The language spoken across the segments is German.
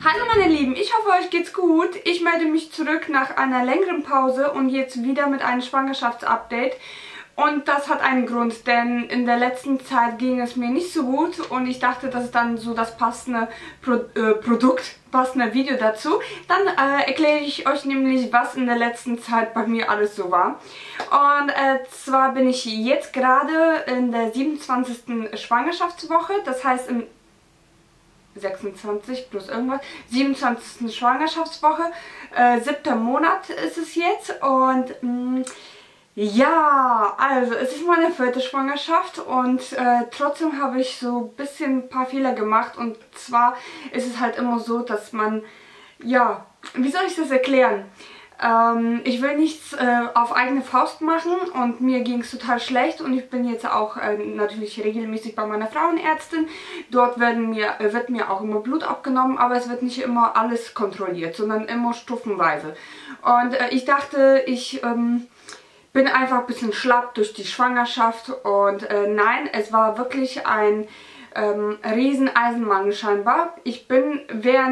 Hallo meine Lieben, ich hoffe euch geht's gut. Ich melde mich zurück nach einer längeren Pause und jetzt wieder mit einem Schwangerschaftsupdate. Und das hat einen Grund, denn in der letzten Zeit ging es mir nicht so gut und ich dachte, das ist dann so das passende passende Video dazu. Dann erkläre ich euch nämlich, was in der letzten Zeit bei mir alles so war. Und zwar bin ich jetzt gerade in der 27. Schwangerschaftswoche, das heißt im 26 plus irgendwas, 27. Schwangerschaftswoche, 7. Monat ist es jetzt und ja, also es ist meine 4. Schwangerschaft und trotzdem habe ich so ein bisschen ein paar Fehler gemacht und zwar ist es halt immer so, dass man, ja, wie soll ich das erklären? Ich will nichts auf eigene Faust machen und mir ging es total schlecht und ich bin jetzt auch natürlich regelmäßig bei meiner Frauenärztin. Dort wird mir auch immer Blut abgenommen, aber es wird nicht immer alles kontrolliert, sondern immer stufenweise. Und ich dachte, ich bin einfach ein bisschen schlapp durch die Schwangerschaft und nein, es war wirklich ein riesen Eisenmangel scheinbar. Ich bin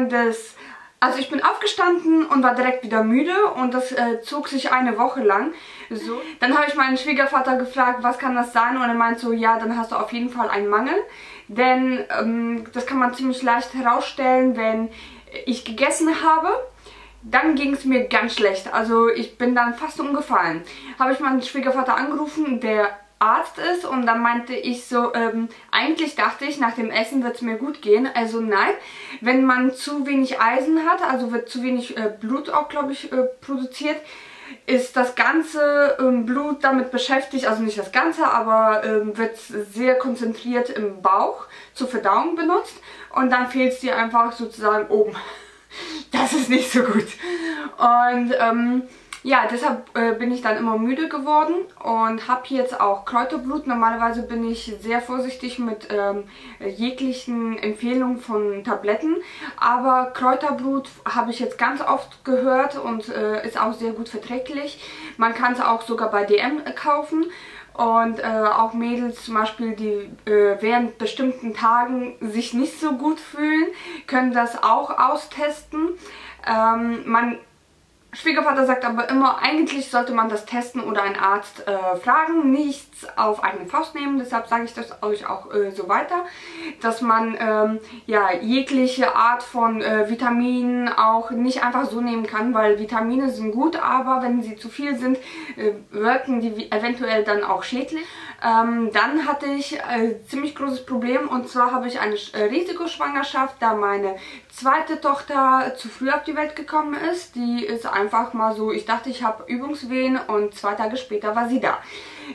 ich bin aufgestanden und war direkt wieder müde und das zog sich eine Woche lang. So. Dann habe ich meinen Schwiegervater gefragt, was kann das sein? Und er meint so, ja, dann hast du auf jeden Fall einen Mangel. Denn das kann man ziemlich leicht herausstellen, wenn ich gegessen habe. Dann ging es mir ganz schlecht, also ich bin dann fast umgefallen. Habe ich meinen Schwiegervater angerufen, der Arzt ist, und dann meinte ich so, eigentlich dachte ich, nach dem Essen wird es mir gut gehen. Also nein, wenn man zu wenig Eisen hat, also wird zu wenig Blut auch, glaube ich, produziert, ist das ganze Blut damit beschäftigt, also nicht das ganze, aber wird sehr konzentriert im Bauch zur Verdauung benutzt und dann fehlt es dir einfach sozusagen oben. Das ist nicht so gut. Und ja, deshalb bin ich dann immer müde geworden und habe jetzt auch Kräuterblut. Normalerweise bin ich sehr vorsichtig mit jeglichen Empfehlungen von Tabletten. Aber Kräuterblut habe ich jetzt ganz oft gehört und ist auch sehr gut verträglich. Man kann es auch sogar bei DM kaufen. Und auch Mädels zum Beispiel, die während bestimmten Tagen sich nicht so gut fühlen, können das auch austesten. Mein Schwiegervater sagt aber immer, eigentlich sollte man das testen oder einen Arzt fragen, nichts auf eigene Faust nehmen. Deshalb sage ich das euch auch so weiter, dass man ja, jegliche Art von Vitaminen auch nicht einfach so nehmen kann, weil Vitamine sind gut, aber wenn sie zu viel sind, wirken die eventuell dann auch schädlich. Dann hatte ich ein ziemlich großes Problem und zwar habe ich eine Risikoschwangerschaft, da meine zweite Tochter zu früh auf die Welt gekommen ist. Die ist einfach mal so, ich dachte, ich habe Übungswehen und 2 Tage später war sie da.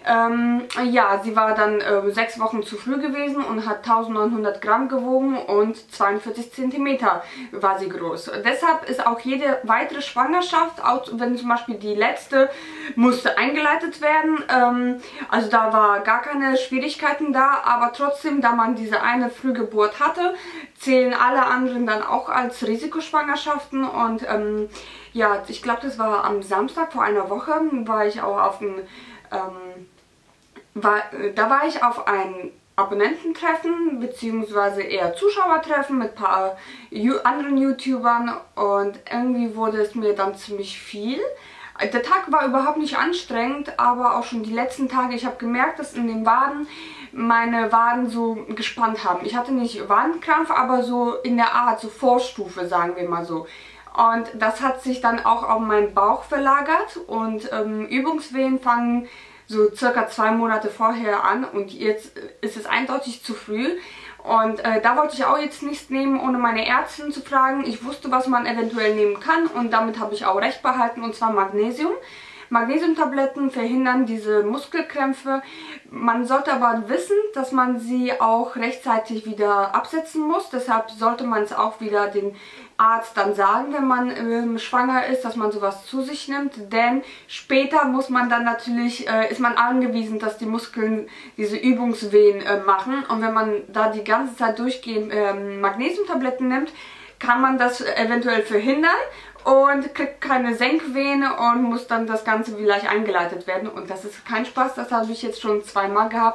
Ja, sie war dann 6 Wochen zu früh gewesen und hat 1900 Gramm gewogen und 42 Zentimeter war sie groß. Deshalb ist auch jede weitere Schwangerschaft, auch wenn zum Beispiel die letzte musste eingeleitet werden, also da war gar keine Schwierigkeiten da, aber trotzdem, da man diese eine Frühgeburt hatte, zählen alle anderen dann auch als Risikoschwangerschaften und ja, ich glaube, das war am Samstag vor einer Woche, war ich auch auf dem da war ich auf ein Abonnententreffen bzw. eher Zuschauertreffen mit ein paar anderen YouTubern und irgendwie wurde es mir dann ziemlich viel. Der Tag war überhaupt nicht anstrengend, aber auch schon die letzten Tage, ich habe gemerkt, dass in den Waden meine Waden so gespannt haben. Ich hatte nicht Wadenkrampf, aber so in der Art, so Vorstufe, sagen wir mal so. Und das hat sich dann auch auf meinen Bauch verlagert und Übungswehen fangen so circa 2 Monate vorher an und jetzt ist es eindeutig zu früh. Und da wollte ich auch jetzt nichts nehmen, ohne meine Ärztin zu fragen. Ich wusste, was man eventuell nehmen kann und damit habe ich auch recht behalten, und zwar Magnesium. Magnesiumtabletten verhindern diese Muskelkrämpfe. Man sollte aber wissen, dass man sie auch rechtzeitig wieder absetzen muss. Deshalb sollte man es auch wieder den Arzt dann sagen, wenn man schwanger ist, dass man sowas zu sich nimmt. Denn später muss man dann natürlich, ist man angewiesen, dass die Muskeln diese Übungswehen machen. Und wenn man da die ganze Zeit durchgehend Magnesiumtabletten nimmt, kann man das eventuell verhindern und kriegt keine Senkwehen und muss dann das Ganze vielleicht eingeleitet werden. Und das ist kein Spaß, das habe ich jetzt schon 2-mal gehabt.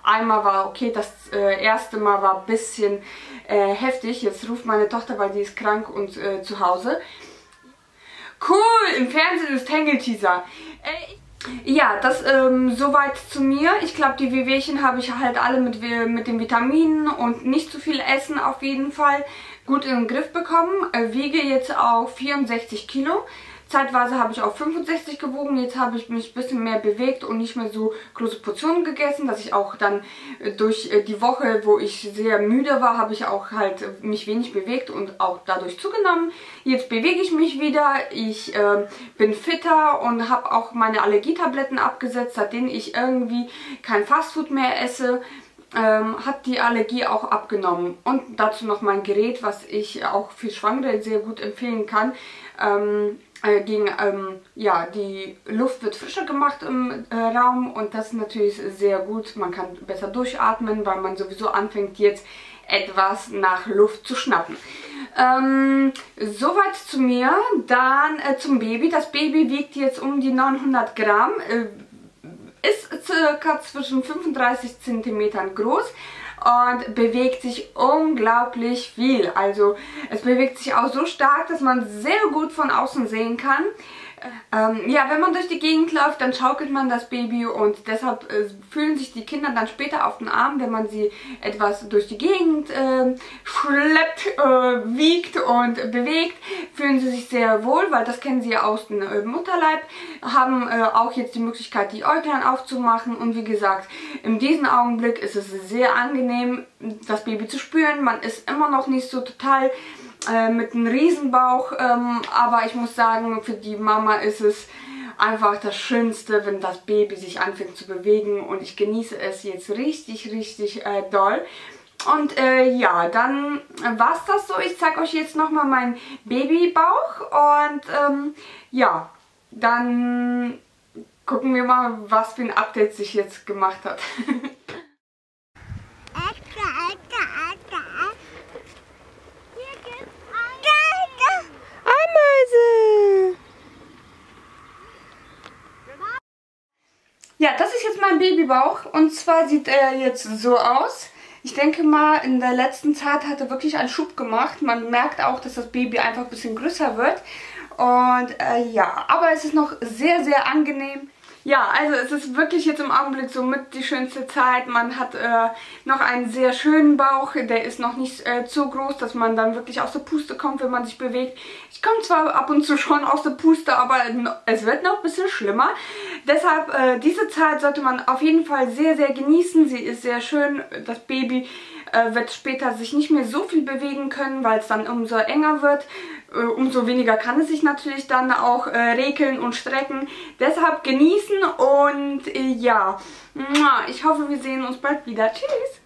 einmal war okay, das erste Mal war ein bisschen heftig. Jetzt ruft meine Tochter, weil die ist krank und zu Hause. Cool, im Fernsehen ist Tangle-Teaser. Ja, das soweit zu mir. Ich glaube, die Wehwehchen habe ich halt alle mit den Vitaminen und nicht zu viel Essen auf jeden Fall gut in den Griff bekommen. Wiege jetzt auf 64 Kilo. Zeitweise habe ich auf 65 gewogen, jetzt habe ich mich ein bisschen mehr bewegt und nicht mehr so große Portionen gegessen, dass ich auch dann durch die Woche, wo ich sehr müde war, habe ich auch halt mich wenig bewegt und auch dadurch zugenommen. Jetzt bewege ich mich wieder, ich bin fitter und habe auch meine Allergietabletten abgesetzt, seitdem ich irgendwie kein Fastfood mehr esse. Hat die Allergie auch abgenommen. Und dazu noch mein Gerät, was ich auch für Schwangere sehr gut empfehlen kann. Ja, die Luft wird frischer gemacht im Raum und das ist natürlich sehr gut. Man kann besser durchatmen, weil man sowieso anfängt jetzt etwas nach Luft zu schnappen. Soweit zu mir. Dann zum Baby. Das Baby wiegt jetzt um die 900 Gramm. Ist circa zwischen 35 cm groß und bewegt sich unglaublich viel. Also es bewegt sich auch so stark, dass man sehr gut von außen sehen kann. Ja, wenn man durch die Gegend läuft, dann schaukelt man das Baby und deshalb fühlen sich die Kinder dann später auf den Arm, wenn man sie etwas durch die Gegend schleppt, wiegt und bewegt, fühlen sie sich sehr wohl, weil das kennen sie ja aus dem Mutterleib, haben auch jetzt die Möglichkeit, die Äuglein aufzumachen und wie gesagt, in diesem Augenblick ist es sehr angenehm, das Baby zu spüren. Man ist immer noch nicht so total mit einem Riesenbauch, aber ich muss sagen, für die Mama ist es einfach das Schönste, wenn das Baby sich anfängt zu bewegen und ich genieße es jetzt richtig, richtig doll. Und ja, dann war es das so. Ich zeige euch jetzt nochmal meinen Babybauch und ja, dann gucken wir mal, was für ein Update sich jetzt gemacht hat. Ja, das ist jetzt mein Babybauch und zwar sieht er jetzt so aus. Ich denke mal, in der letzten Zeit hat er wirklich einen Schub gemacht. Man merkt auch, dass das Baby einfach ein bisschen größer wird. Und ja, aber es ist noch sehr, sehr angenehm. Ja, also es ist wirklich jetzt im Augenblick somit die schönste Zeit. Man hat noch einen sehr schönen Bauch. Der ist noch nicht zu groß, dass man dann wirklich aus der Puste kommt, wenn man sich bewegt. Ich komme zwar ab und zu schon aus der Puste, aber es wird noch ein bisschen schlimmer. Deshalb, diese Zeit sollte man auf jeden Fall sehr, sehr genießen. Sie ist sehr schön. Das Baby wird später sich nicht mehr so viel bewegen können, weil es dann umso enger wird. Umso weniger kann es sich natürlich dann auch rekeln und strecken. Deshalb genießen und ja, ich hoffe, wir sehen uns bald wieder. Tschüss!